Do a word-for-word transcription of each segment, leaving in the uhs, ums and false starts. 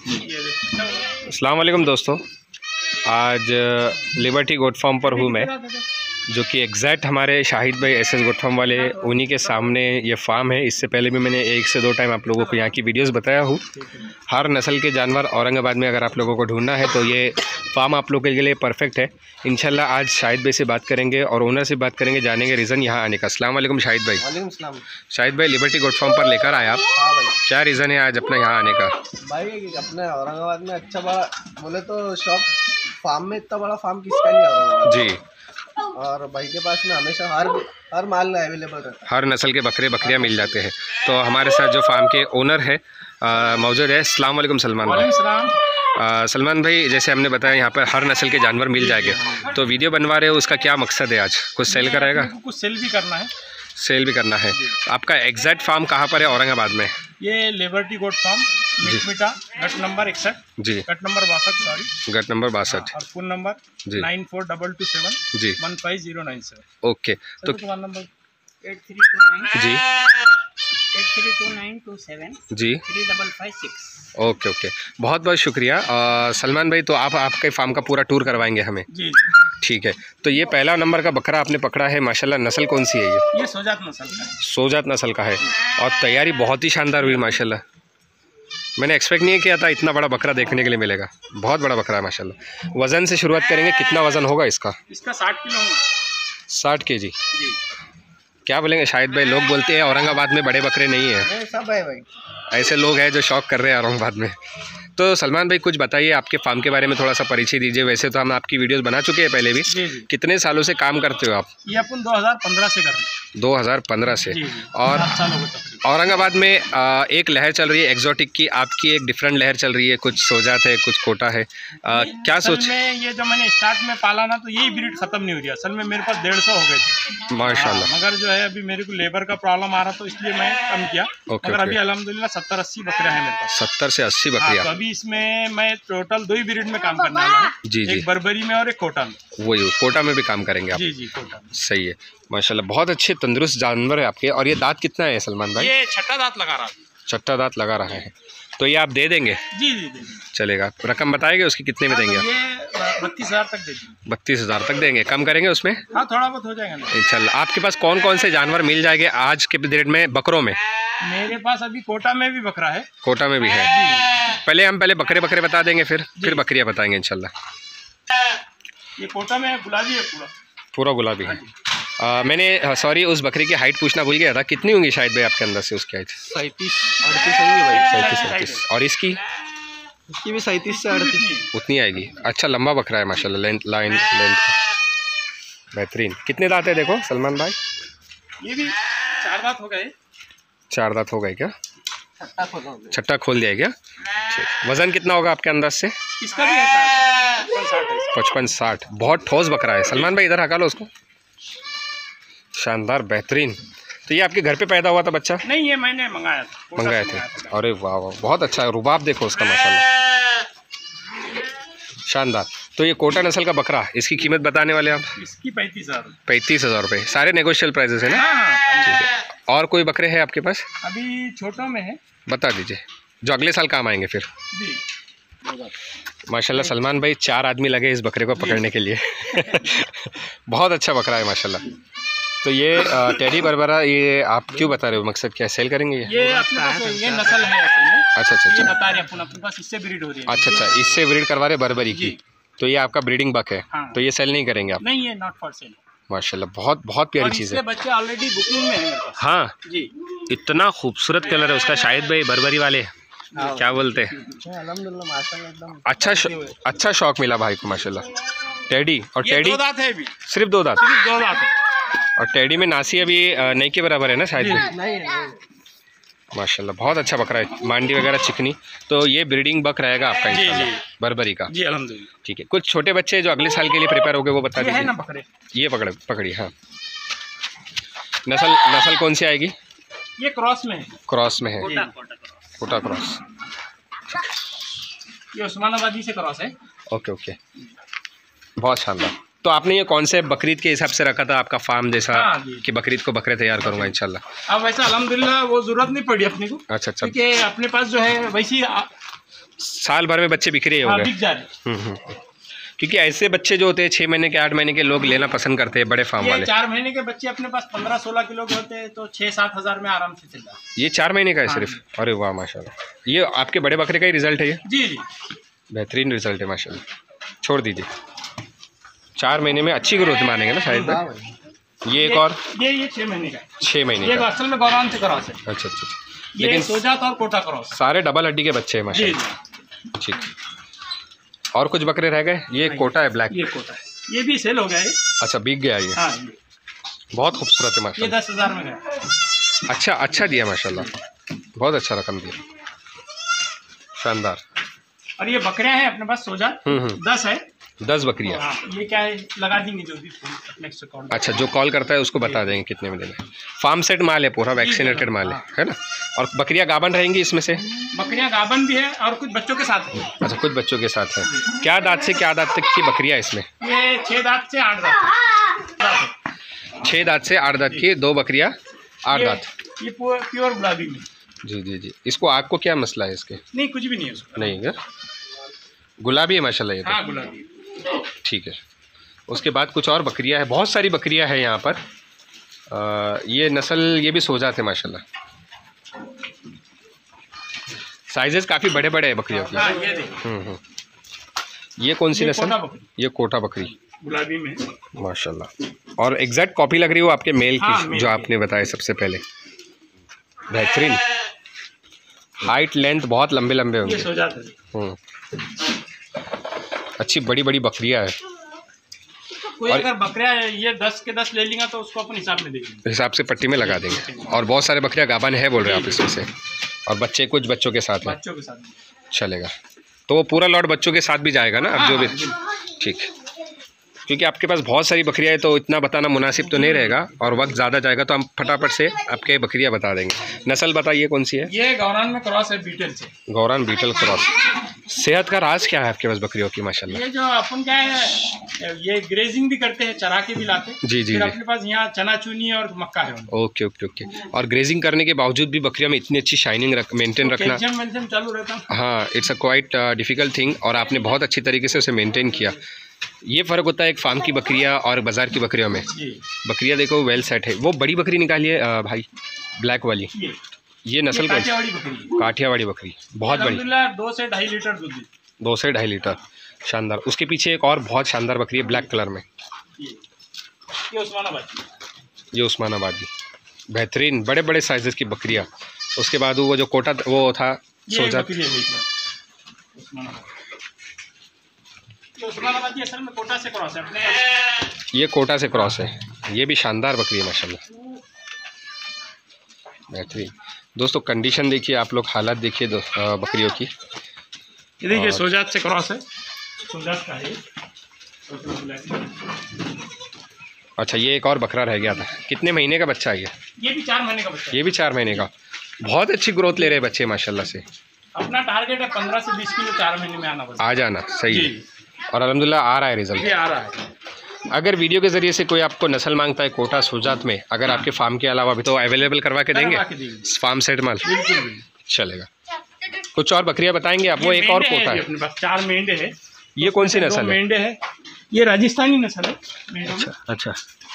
अस्सलाम वालेकुम दोस्तों, आज लिबर्टी गोट फार्म पर हूँ मैं, जो कि एग्जैक्ट हमारे शाहिद भाई एस एस गोट फार्म वाले उन्हीं के सामने ये फार्म है। इससे पहले भी मैंने एक से दो टाइम आप लोगों को यहाँ की वीडियोस बताया हूँ। हर नस्ल के जानवर औरंगाबाद में अगर आप लोगों को ढूंढना है तो ये फार्म आप लोगों के लिए परफेक्ट है। इंशाल्लाह आज शाहिद भाई से बात करेंगे और ओनर से बात करेंगे, जानेंगे रीज़न यहाँ आने का। अस्सलाम वालेकुम शाहिद भाई। वालेकुम सलाम। शाहिद भाई, लिबर्टी गोट फार्म पर लेकर आए आप। हाँ भाई। क्या रीज़न है आज अपना यहाँ आने का? भाई अपने औरंगाबाद में अच्छा बड़ा बोले तो शॉप फार्म में इतना बड़ा फार्म किसका नहीं औरंगाबाद जी, और भाई के पास में हमेशा हर हर माल अवेलेबल रहता है। हर नस्ल के बकरे बकरियाँ मिल जाते हैं। तो हमारे साथ जो फार्म के ओनर है मौजूद है। अस्सलाम वालेकुम सलमान भाई। आ, सलमान भाई, जैसे हमने बताया यहाँ पर हर नस्ल के जानवर मिल जाएंगे, तो वीडियो बनवा रहे हो, उसका क्या मकसद है? आज कुछ सेल कराएगा? कुछ सेल भी करना है। सेल भी करना है। आपका एग्जैक्ट फार्म कहाँ पर है औरंगाबाद में? ये लिबर्टी गोट फार्म मिठमिटा, गट नंबर इकसठ जी, गट नंबर बासठ सॉरी गट नंबर बासठ और फोन नंबर जी nine four double two seven जी one five zero nine seven. Okay, तो दुकान number eight three two nine जी eight three two nine two seven जी three double five six. Okay okay, बहुत बहुत शुक्रिया। आ, सलमान भाई, तो आप आपके फार्म का पूरा टूर करवाएंगे हमें? जी ठीक है। तो ये पहला नंबर का बकरा आपने पकड़ा है, माशाल्लाह। नस्ल कौन सी है ये? ये सोजात नस्ल का है। सोजात नस्ल का है और तैयारी बहुत ही शानदार हुई माशाल्लाह। मैंने एक्सपेक्ट नहीं किया था इतना बड़ा बकरा देखने के लिए मिलेगा। बहुत बड़ा बकरा है माशाल्लाह। वज़न से शुरुआत करेंगे, कितना वज़न होगा इसका? इसका साठ किलो होगा। साठ के जी। जी, क्या बोलेंगे शाहिद भाई? लोग बोलते हैं औरंगाबाद में बड़े बकरे नहीं हैं। नहीं, सब है भाई। ऐसे लोग हैं जो शौक कर रहे हैं औरंगाबाद में। तो सलमान भाई, कुछ बताइए आपके फार्म के बारे में, थोड़ा सा परिचय दीजिए। वैसे तो हम आपकी वीडियोस बना चुके हैं पहले भी। जी जी। कितने सालों से काम करते हो आप? ये अपन दो हज़ार पंद्रह से कर रहे हैं। दो हज़ार पंद्रह से। जी जी। और सात साल हो गए तकरीबन। औरंगाबाद में आ, एक लहर चल रही है एग्जॉटिक की, आपकी एक डिफरेंट लहर चल रही है। कुछ सोजात है, कुछ कोटा है। आ, क्या असल सोच? में ये जो मैंने स्टार्ट में पाला ना, तो यही ब्रीड खत्म नहीं हो रही। असल में मेरे पास डेढ़ सौ हो गए थे माशाल्लाह। हाँ, मगर जो है अभी मेरे को लेबर का प्रॉब्लम आ रहा, तो इसलिए मैं कम किया। ओके, मगर ओके। अभी अल्हम्दुलिल्लाह सत्तर अस्सी बकरे हैं मेरे पास। सत्तर से अस्सी हाँ, बकरियाँ। तो अभी इसमें मैं टोटल दो ही ब्रीड में काम करने वाला हूँ। जी जी। एक बर्बरी में और एक कोटा में। वही कोटा में भी काम करेंगे आप? जी जी, कोटा में। सही है माशाल्लाह। बहुत अच्छे तंदुरुस्त जानवर है आपके। और ये दांत कितना है सलमान भाई? ये छठा दांत लगा रहा है। छठा दांत लगा रहा है, तो ये आप दे देंगे? जी जी जी। चलेगा। रकम बताएंगे उसकी, कितने में देंगे? ये बत्तीस हजार तक दे दीजिए। बत्तीस हज़ार तक देंगे, कम करेंगे उसमें हाँ, थोड़ा बहुत हो जाएगा ना। इंशाल्लाह। आपके पास कौन कौन से जानवर मिल जाएंगे आज के पीरियड में बकरों में? मेरे पास अभी कोटा में भी बकरा है। कोटा में भी है। पहले हम पहले बकरे बकरे बता देंगे, फिर फिर बकरियां बताएंगे इंशाल्लाह। ये कोटा में गुलाबी है पूरा। पूरा गुलाबी है। आ, मैंने सॉरी उस बकरी की हाइट पूछना भूल गया था। कितनी होंगी शायद भाई आपके अंदर से उसकी हाइट? सैंतीस अड़तीस होंगे भाई। सैंतीस अड़तीस। और इसकी? इसकी भी सैंतीस से अड़तीस उतनी आएगी। अच्छा, लंबा बकरा है माशाल्लाह। लेंथ लाइन लेंथ बेहतरीन। कितने दांत है देखो सलमान भाई? ये भी चार दांत हो गए। चार दांत हो गए क्या? छट्टा खोलो। छट्टा खोल दिया क्या? ठीक। वज़न कितना होगा आपके अंदाज से? इसका भी है साठ साठ है इसका। पचपन साठ। बहुत ठोस बकरा है। सलमान भाई इधर हका लो उसको। शानदार, बेहतरीन। तो ये आपके घर पे पैदा हुआ था बच्चा? नहीं, ये मैंने मंगाया था। कोटा मंगाए से थे? मंगाया था। अरे वाह वाह, बहुत अच्छा है। रुबाब देखो उसका माशाल्लाह, शानदार। तो ये कोटा नस्ल का बकरा, इसकी कीमत बताने वाले आप? इसकी पैंतीस हजार पैंतीस हज़ार रुपये। सारे नेगोशियल प्राइजेस है ना? हाँ, ठीक है। और कोई बकरे हैं आपके पास? अभी छोटों में है। बता दीजिए, जो अगले साल काम आएंगे फिर। जी। माशाल्लाह सलमान भाई, चार आदमी लगे इस बकरे को पकड़ने के लिए। बहुत अच्छा बकरा है माशाल्लाह। तो ये आ, टेडी बरबरा, ये आप क्यों बता रहे हो? मकसद क्या है? सेल करेंगे ये? ये अपने पास ये नस्ल है असल में। अच्छा अच्छा ये अच्छा बता रहे हैं अपन, अपने पास इससे ब्रीड हो रही है। अच्छा अच्छा, इससे ब्रीड करवा रहे बरबरी की। जी। तो ये आपका ब्रीडिंग बक है। हाँ। तो ये सेल नहीं करेंगे आप? नहीं, ये नॉट फॉर सेल। माशाल्लाह, बहुत बहुत प्यारी चीज़ है। बच्चे ऑलरेडी बुकिंग में है मेरे पास। हाँ, जी। इतना खूबसूरत कलर है उसका। शाहिद भाई, बरबरी वाले क्या बोलते हैं? अल्हम्दुलिल्लाह माशाल्लाह एकदम अच्छा अच्छा शौक मिला भाई को माशाल्लाह। टेडी और ये टेडी दो दांत है अभी। सिर्फ दो दांत? सिर्फ दो दांत है। और टेडी में नासी अभी नहीं के बराबर है ना शायद? नहीं नहीं। माशाल्लाह, बहुत अच्छा बकरा है। मांडी वगैरह चिकनी। तो ये ब्रीडिंग बक रहेगा आपका जी, इंशाल्लाह, जी। बरबरी का। जी अल्हम्दुलिल्लाह। ठीक है। कुछ छोटे बच्चे जो अगले साल के लिए प्रिपेयर हो गए वो बता ये है ना दीजिए। बकरे। ये पकड़ पकड़ी। हाँ, नस्ल नस्ल कौन सी आएगी? ये क्रॉस में है। क्रॉस में है? कोटा कोटा क्रॉस। ये उस्मानाबादी से क्रॉस है। ओके ओके, बहुत शानदार। तो आपने ये कॉन्सेप्ट बकरीद के हिसाब से रखा था आपका फार्म जैसा? हाँ जी। कि बकरीद को बकरे तैयार करूंगा इंशाल्लाह। अब वैसा अल्हम्दुलिल्लाह वो जरूरत नहीं पड़ी अपने को। अच्छा अच्छा। क्योंकि अपने पास जो है वैसी साल भर में बच्चे बिखरे हो हाँ, गए। बिक जा रहे। हम्म हम्म। क्योंकि ऐसे बच्चे जो होते हैं छः महीने के आठ महीने के लोग लेना पसंद करते हैं बड़े फार्म ये वाले। चार महीने के बच्चे अपने पास पंद्रह सोलह किलो के होते हैं तो छः सात हजार में आराम से चल जाता है। ये चार महीने का है हाँ सिर्फ। अरे वाह माशाल्लाह, ये आपके बड़े बकरे का ही रिजल्ट है ये? जी जी। बेहतरीन रिजल्ट है माशाल्लाह। छोड़ दीजिए, चार महीने में अच्छी ग्रोथ मानेंगे ना शायद हाँ भाई। भाई। ये एक और ये ये छः महीने का है। छः महीने ये का। असल में गौरान से क्रॉस है। अच्छा अच्छा अच्छा। ये लेकिन सोजात और कोटा क्रॉस है। सारे डबल हड्डी के बच्चे हैं जी माशाल्लाह। जी। ठीक। और कुछ बकरे रह गए? ये कोटा है ब्लैक। ये कोटा है, ये भी सेल हो गया है। अच्छा बिक गया ये। हाँ ये बहुत खूबसूरत है ये माशाल्लाह। दस हजार में गया। अच्छा अच्छा दिया माशाल्लाह, बहुत अच्छा रकम दिया, शानदार। और ये बकरियां हैं अपने पास सोजा हम्म हम्म। दस है। दस बकरियाँ। हाँ, ये क्या है लगा देंगे जो भी नेक्स्ट अकाउंट। अच्छा, जो कॉल करता है उसको बता देंगे कितने में देना है। फार्म सेट माल है पूरा, वैक्सीनेटेड माल है, है ना? और बकरियां गाभन रहेंगी इसमें से? बकरियां गाभन भी है और कुछ बच्चों के साथ है। अच्छा, कुछ बच्चों के साथ है। क्या दांत से क्या दांत तक की बकरियां इसमें? ये छह दांत से आठ दांत है। छः दांत से आठ दांत की दो बकरियां, आठ ये- दांत। ये प्योर गुलाबी में। जी जी जी। इसको आग को क्या मसला है इसके? नहीं कुछ भी नहीं है उसका। नहीं है, गुलाबी है माशाल्लाह ये तो। हाँ गुलाबी। ठीक है। उसके बाद कुछ और बकरियां हैं, बहुत सारी बकरियां हैं यहाँ पर। आ, ये नस्ल ये भी सोजा थे माशाल्लाह। साइजेस काफ़ी बड़े बड़े हैं बकरियों की। हाँ ये देखिए हम्म हम्म। ये कौन सी ये नस्ल? कोटा बकरी, ये कोटा बकरी गुलाबी में। माशाल्लाह। और एग्जैक्ट कॉपी लग रही हो आपके मेल की, हाँ, मेल जो की। आपने बताया सबसे पहले। बेहतरीन हाइट लेंथ, बहुत लंबे लंबे ये होंगे। सो जाते हैं। हम्म। अच्छी बड़ी बड़ी बकरियां हैं। कोई और- अगर बकरियां ये दस के दस ले लेगा तो उसको अपन हिसाब में देंगे। हिसाब से पट्टी में लगा देंगे। और बहुत सारे बकरियां गाभन है बोल रहे हैं आप इसमें से, और बच्चे कुछ बच्चों के साथ हैं। बच्चों के साथ। चलेगा, तो वो पूरा लॉट बच्चों के साथ भी जाएगा ना अब जो भी? ठीक। क्योंकि आपके पास बहुत सारी बकरियां हैं तो इतना बताना मुनासिब तो नहीं रहेगा, और वक्त ज़्यादा जाएगा तो हम फटाफट से आपके बकरियां बता देंगे। नस्ल बताइए कौन सी है? ये गौरान में क्रॉस है बीटल से। गौरान बीटल क्रॉस। सेहत का राज क्या है आपके पास बकरियों की माशाल्लाह? ये जो अपन क्या है ये ग्रेजिंग भी करते हैं, चरा के भी लाते हैं। जी, जी, फिर जी। अपने पास यहाँ चना चुनी और मक्का है। Okay okay okay. और ग्रेजिंग करने के बावजूद भी बकरियों में इतनी अच्छी शाइनिंग रख मेंटेन रखना, कैल्शियम वेल्शियम चालू रहता है। हाँ, it's a quite difficult thing, और आपने बहुत अच्छी तरीके से उसे मेंटेन किया। ये फ़र्क होता है एक फार्म की बकरियाँ और बाज़ार की बकरियों में। जी बकरियाँ देखो वेल सेट है। वो बड़ी बकरी निकालिए अ, भाई, ब्लैक वाली। ये ये नस्ल ये कौन सी? काठियावाड़ी बकरी। काठियावाड़ी बकरी, बहुत बड़ी, अल्हम्दुलिल्लाह दो से ढाई लीटर दूध देती दो से ढाई लीटर। शानदार। उसके पीछे एक और बहुत शानदार बकरी है ब्लैक कलर में, है। ये ये उस्मानाबाद की। ये उस्मानाबादी। बेहतरीन बड़े बड़े साइज़ की बकरियाँ। उसके बाद वो जो कोटा वो था ये सोजा, बकरी है देखिए, उस्मानाबाद। ये उस्मानाबादी असल में कोटा से क्रॉस है अपने। ये कोटा से क्रॉस है। ये भी शानदार बकरी है माशाल्लाह, बेहतरीन। दोस्तों कंडीशन देखिए आप लोग, हालात देखिए दो- अ, बकरियों की। ये देखिए और- सोजात से क्रॉस है। सोजात का है। अच्छा, ये एक और बकरा रह गया था। कितने महीने का बच्चा है ये? ये भी चार महीने का बच्चा है। ये भी चार महीने का। बहुत अच्छी ग्रोथ ले रहे हैं बच्चे माशाल्लाह से। अपना टारगेट है पंद्रह से बीस किलो चार महीने में आना बस। आ जाना सही है, जी और अल्हम्दुलिल्लाह आ रहा है रिजल्ट। ये आ रहा है। अगर वीडियो के ज़रिए से कोई आपको नस्ल मांगता है कोटा सोजात में, अगर आपके फार्म के अलावा भी, तो अवेलेबल करवा के देंगे? करवा के देंगे। फार्म सेट माल बिल्कुल बिल्कुल। चलेगा। कुछ और बकरियां बताएंगे आप? वो ये एक और मेंढे कोटा है है। अपने पास चार मेंढे है। ये कौन सी दो नस्ल है? मेंढे है। ये राजस्थानी नस्ल है मेंढों में। अच्छा,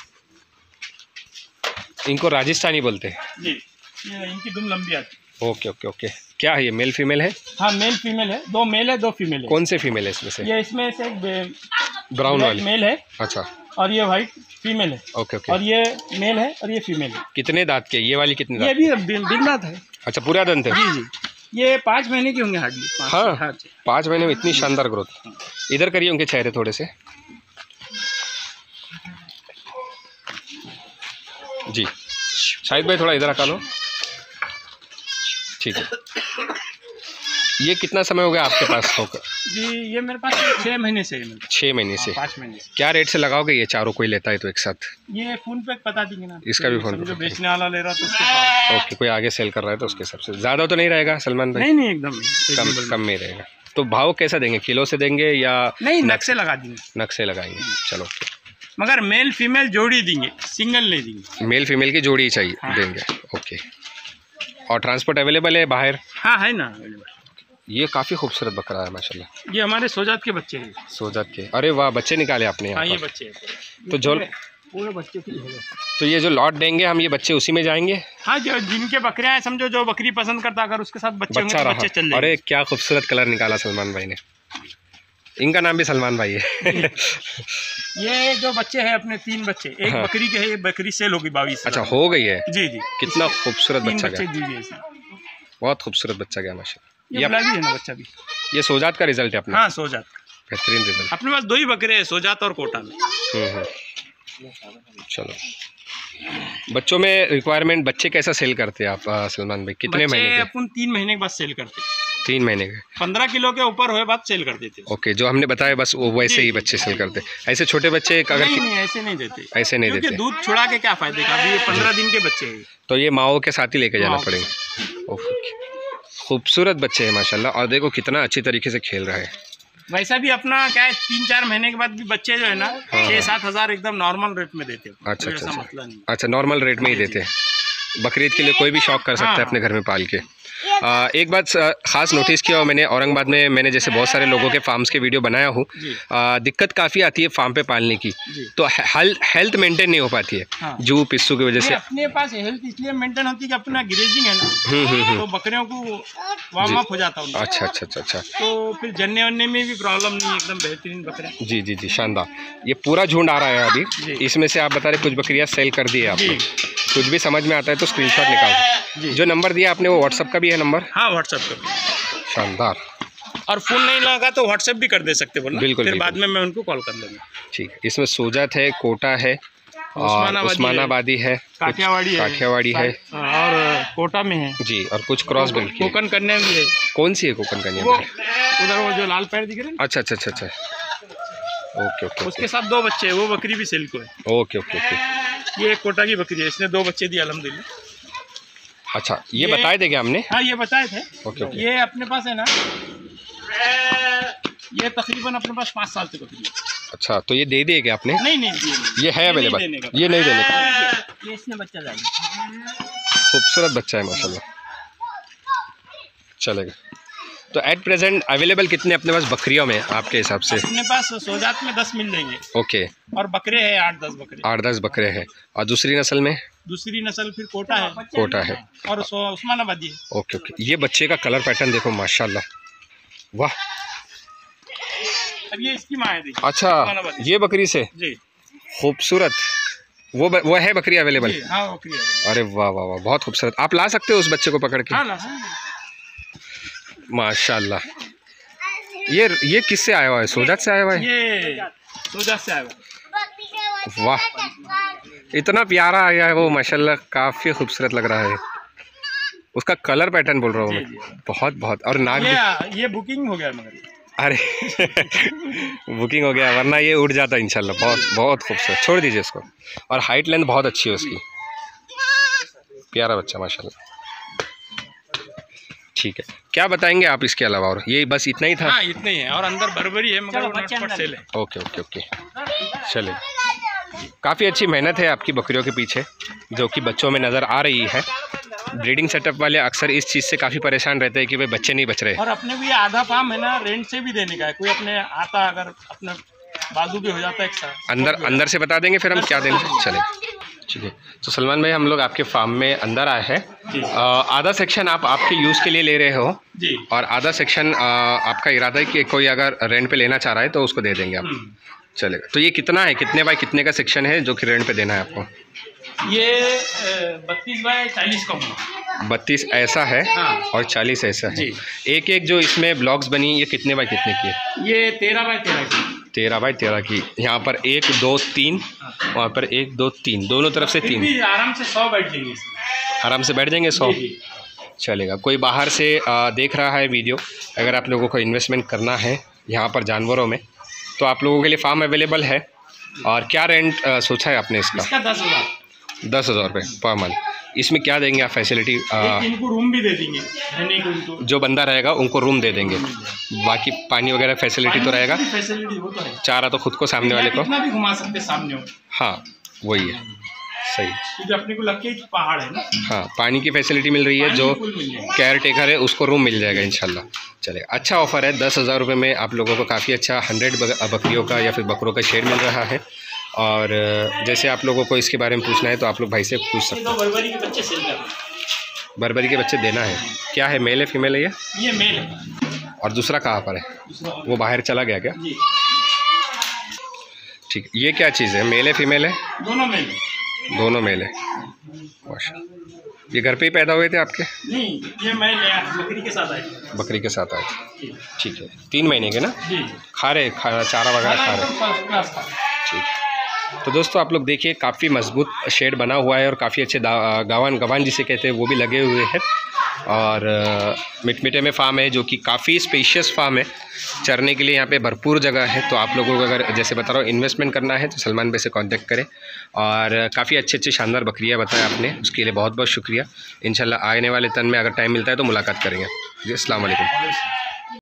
इनको राजस्थानी बोलते हैं। जी ये इनकी दुम लंबी आती ओके ओके ओके। क्या है ये, मेल फीमेल है? है। हाँ मेल फीमेल है, दो मेल है दो फीमेल है। कौन से फीमेल है इसमें से? ये इसमें से एक ब्राउन ब्लैक वाली? मेल है अच्छा और ये वाइट फीमेल है। Okay okay. और ये मेल है और ये फीमेल है। कितने दांत के? ये वाली कितने ये दांत? भी बिंदात है। अच्छा, पूरा दंत है। जी जी ये पाँच महीने की होंगे हार्डली। हाँ, पाँच महीने में इतनी शानदार ग्रोथ। इधर करिए उनके चेहरे थोड़े से। जी शाहिद भाई, थोड़ा इधर हटा लो। ठीक है। ये कितना समय हो गया आपके पास होकर? जी ये मेरे पास छः महीने से है मेरे पास। छः महीने से। पाँच महीने से। क्या रेट से लगाओगे ये चारों, कोई लेता है तो एक साथ? ये फोन पे बता देंगे ना। इसका भी फोन पे समझो बता बेचने वाला ले रहा तो उसके पास। ओके, कोई आगे सेल कर रहा है तो उसके हिसाब से ज़्यादा तो नहीं रहेगा सलमान भाई? नहीं नहीं एकदम कम reasonable। कम में रहेगा। तो भाव कैसा देंगे, किलो से देंगे या नहीं नक्शे लगा देंगे, नक्शे लगाएंगे? चलो, मगर मेल फीमेल जोड़ी देंगे, सिंगल नहीं देंगे। मेल फीमेल की जोड़ी ही चाहिए, हाँ। देंगे। ओके। और ट्रांसपोर्ट अवेलेबल है बाहर? हाँ है ना available। ये काफ़ी खूबसूरत बकरा है माशाल्लाह। ये हमारे सोजात के बच्चे हैं। सोजात के, अरे वाह, बच्चे निकाले आपने यहाँ हाँ ये पर। बच्चे हैं। तो जो पूरे बच्चे की है। तो ये जो लॉट देंगे हम, ये बच्चे उसी में जाएंगे? हाँ, जो जिनके बकरियां हैं, समझो जो बकरी पसंद करता अगर उसके साथ बच्चे होंगे बच्चा तो बच्चे चल रहा। जाएंगे। अरे क्या खूबसूरत कलर निकाला सलमान भाई ने। इनका नाम भी सलमान भाई है। ये जो बच्चे हैं अपने तीन बच्चे, एक हाँ। बकरी के है, ये बकरी सेल होगी बाईस। अच्छा, हो गई है? जी जी। कितना खूबसूरत तीन बच्चा बच्चे गया, दिए इसमें। बहुत खूबसूरत बच्चा गया माशाल्लाह। ये गुलाबी है ना बच्चा भी। ये सोजात का रिजल्ट है अपना? हाँ सोजात। बेहतरीन रिजल्ट। अपने पास दो ही बकरे हैं, सोजात और कोटा में। हम्म हम्म। चलो, बच्चों में रिक्वायरमेंट, बच्चे कैसा सेल करते हैं आप आ, सलमान भाई? कितने महीने के? अपन तीन महीने के बाद सेल करते हैं। तीन महीने के। पंद्रह किलो के ऊपर हुए बाद सेल कर देते हैं। ओके, जो हमने बताया बस वो वैसे ही बच्चे सेल करते हैं। ऐसे छोटे बच्चे अगर नहीं नहीं ऐसे नहीं देते, ऐसे नहीं क्योंकि देते, दूध छुड़ा के क्या फायदे का। अभी ये पंद्रह दिन के बच्चे हैं, तो ये माओ के साथ ही लेके जाना माओ के पड़ेगा। ओके, खूबसूरत बच्चे हैं माशाल्लाह। और देखो कितना अच्छी तरीके से खेल रहा है। वैसा भी अपना क्या है, तीन चार महीने के बाद भी बच्चे जो है ना छः सात हज़ार एकदम नॉर्मल रेट में देते हैं। अच्छा अच्छा ऐसा अच्छा मसला नहीं। अच्छा, नॉर्मल रेट में ही देते हैं। बकरीद के लिए कोई भी शौक कर सकता है हाँ। अपने घर में पाल के। आ, एक बात आ, ख़ास नोटिस किया और मैंने औरंगाबाद में, मैंने जैसे बहुत सारे लोगों के फार्म्स के वीडियो बनाया हूँ, आ, दिक्कत काफ़ी आती है फार्म पे पालने की, तो हेल्थ मेंटेन नहीं हो पाती है हाँ। जू पिस्सू की वजह से। अपने पास हेल्थ इसलिए मेंटेन होती है कि अपना ग्रेजिंग है ना, हम्म हम्म हम्म। तो बकरियों को वार्म अप हो जाता है उनका। अच्छा अच्छा अच्छा अच्छा। तो फिर जन्ने वन्ने में भी प्रॉब्लम नहीं, एकदम बेहतरीन बकरे। जी जी जी, शानदार। ये पूरा झुंड आ रहा है अभी, इसमें से आप बता रहे कुछ बकरियां सेल कर दी है आपने। कुछ भी समझ में आता है तो स्क्रीनशॉट निकाल दो। जो नंबर दिया आपने वो व्हाट्सअप का भी है नंबर? हाँ व्हाट्सअप कर। शानदार। और फोन नहीं लगा तो व्हाट्सएप भी कर दे सकते बोलना, बिल्कुल, फिर बिल्कुल। बाद में मैं उनको कॉल कर लूँगा। ठीक है, इसमें सोजात है, कोटा है, और उस्मानाबादी उस्मानाबादी है, काठियावाड़ी है, काठियावाड़ी है और कोटा में है जी, और कुछ क्रॉस बेल्ट की। कोकन कन्या भी है। कौन सी है कोकन कन्या? वो उधर वो जो लाल पैर दिख रहे हैं, अच्छा अच्छा अच्छा अच्छा, ओके ओके उसके साथ दो बच्चे हैं, वो बकरी भी सेल को है। Okay okay okay. ये एक कोटा की बकरी है, इसने दो बच्चे दिए अल्हम्दुलिल्लाह। अच्छा, ये ये- बताए थे क्या हमने? हाँ ये बताए थे। Okay okay. ये अपने पास है ना, ये तकरीबन अपने पास पाँच साल से बकरी है। अच्छा, तो ये दे दिए क्या आपने? नहीं नहीं ये नहीं। ये है अवेलेबल? देने का। ये नहीं देने का। ये इसने बच्चा लाया। खूबसूरत बच्चा है माशाल्लाह, चलेगा। तो एट प्रेजेंट अवेलेबल कितने अपने पास बकरियों में आपके हिसाब से? अपने पास सोजात में दस मिल जाएंगे, ओके, और बकरे हैं आठ दस बकरे। आठ दस बकरे हैं। और दूसरी नस्ल में? दूसरी नस्ल फिर कोटा है, कोटा है। और सो- उस्मानाबादी है। Okay okay. ये बच्चे का कलर पैटर्न देखो माशाल्लाह, वाह। अब ये इसकी माँ है देखिए। अच्छा, उस्मानाबादी। ये बकरी से जी खूबसूरत, वो ब, वो है बकरी अवेलेबल? जी, हाँ बकरी है। अरे वाह वाह वाह, बहुत खूबसूरत। आप ला सकते हो उस बच्चे को पकड़ के? हाँ ना, हाँ। माशाल्लाह। ये ये किससे आया हुआ है? सोजात से आया हुआ है? ये सोजात से आया हुआ। वाह, इतना प्यारा आया है वो माशाल्लाह, काफ़ी खूबसूरत लग रहा है। उसका कलर पैटर्न बोल रहा हूँ जी, मैं, जी। बहुत बहुत। और नाक भी, ये ये बुकिंग हो गया मगर। अरे बुकिंग हो गया, वरना ये उड़ जाता इंशाल्लाह। बहुत बहुत खूबसूरत, छोड़ दीजिए इसको। और हाइट लेंथ बहुत अच्छी है उसकी, प्यारा बच्चा माशाल्लाह। ठीक है, क्या बताएंगे आप इसके अलावा? और ये बस इतना ही था? हाँ इतने ही है, और अंदर बर्बरी है मगर चलो, वो बच्चे नटपट अंदर। सेल है। ओके ओके ओके, चलिए। काफ़ी अच्छी मेहनत है आपकी बकरियों के पीछे, जो कि बच्चों में नज़र आ रही है। ब्रीडिंग सेटअप वाले अक्सर इस चीज़ से काफ़ी परेशान रहते हैं कि भाई बच्चे नहीं बच रहे। और अपने भी आधा फार्म है ना, रेंट से भी देने का है। कोई अपने आता अगर अपने बाजू भी हो जाता है एक साथ। अंदर अंदर से बता देंगे फिर हम क्या देंगे, चले। ठीक है, तो सलमान भाई हम लोग आपके फार्म में अंदर आए हैं। अ, आधा सेक्शन आप आपके यूज़ के लिए ले रहे हो, जी, और आधा सेक्शन अ, आपका इरादा है कि कोई अगर रेंट पे लेना चाह रहा है तो उसको दे देंगे आप। हम्म। चलेगा। तो ये कितना है, कितने बाय कितने का सेक्शन है जो कि रेंट पे देना है आपको? ये बत्तीस बाय चालीस का होगा। बत्तीस ऐसा है हाँ। और चालीस ऐसा है। जी। एक एक जो इसमें ब्लॉक्स बनी, ये कितने बाय कितने की है? ये तेरह बाय तेरह की। तेरह बाय तेरह की। यहाँ पर एक दो तीन, वहाँ पर एक दो तीन, दोनों तरफ से फिर तीन। भी आराम से सौ बैठ जाएंगे इसमें। आराम से बैठ जाएंगे सौ? जी, जी। चलेगा। कोई बाहर से आ, देख रहा है वीडियो, अगर आप लोगों को इन्वेस्टमेंट करना है यहाँ पर जानवरों में, तो आप लोगों के लिए फार्म अवेलेबल है। और क्या रेंट आ, सोचा है आपने इसका? इसका दस हज़ार दस हज़ार रुपये पर मंथ। इसमें क्या देंगे आप फैसिलिटी? एक इनको रूम भी दे देंगे रहने को, इनको जो बंदा रहेगा उनको रूम दे देंगे, बाकी पानी वगैरह फैसिलिटी तो रहेगा, फैसिलिटी वो तो है। चारा तो खुद को सामने वाले को। कितना भी घुमा सकते सामने हो। हाँ वही है, सही। क्योंकि अपने को लग के पहाड़ है ना। हाँ, पानी की फैसिलिटी मिल रही है, पानी जो फुल मिल जाएगा। केयर टेकर है उसको रूम मिल जाएगा इंशाल्लाह। चले, अच्छा ऑफ़र है, दस हज़ार रुपये में आप लोगों को काफ़ी अच्छा हंड्रेड बकरियों का या फिर बकरों का शेड मिल रहा है। और जैसे आप लोगों को इसके बारे में पूछना है तो आप लोग भाई से पूछ सकते ये दो हैं। बर्बरी के बच्चे सेल कर रहे हैं। बर्बरी के बच्चे देना है, क्या है, मेल है फीमेल है ये? ये मेल है। और दूसरा कहाँ पर है? दूसरा वो बाहर चला गया क्या? जी, ठीक, ये क्या चीज़ है, मेल है फीमेल है? दोनों मेल है। दोनों मेल है। माशाल्लाह, ये घर पे ही पैदा हुए थे आपके? नहीं, ये मैं ले आया, बकरी के साथ आई। बकरी के साथ आए थे, जी ठीक है। तीन महीने के ना? जी, खा रहे खा चारा वगैरह खा रहे? फर्स्ट क्लास था। ठीक। तो दोस्तों आप लोग देखिए, काफ़ी मजबूत शेड बना हुआ है और काफ़ी अच्छे गवान गवान जिसे कहते हैं वो भी लगे हुए हैं। और मिटमिटे में फार्म है, जो कि काफ़ी स्पेशियस फार्म है, चरने के लिए यहाँ पे भरपूर जगह है। तो आप लोगों को अगर जैसे बता रहा हूँ इन्वेस्टमेंट करना है तो सलमान भाई से कांटेक्ट करें। और काफ़ी अच्छे अच्छे शानदार बकरियाँ बताया आपने, उसके लिए बहुत बहुत शुक्रिया। इंशाल्लाह आने वाले तन में अगर टाइम मिलता है तो मुलाकात करेंगे जी। अस्सलाम वालेकुम।